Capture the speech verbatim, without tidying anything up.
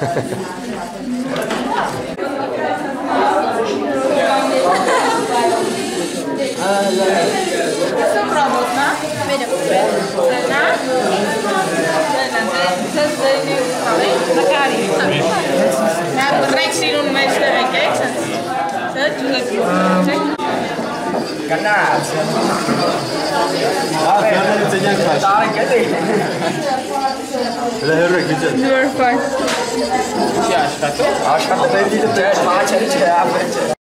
Canal. Ah, jangan dicenyang mas. Tarik aja. Leher gitu. You're fine. Aşk katı. Aşk katı. Ben de de. Maaş açı ya.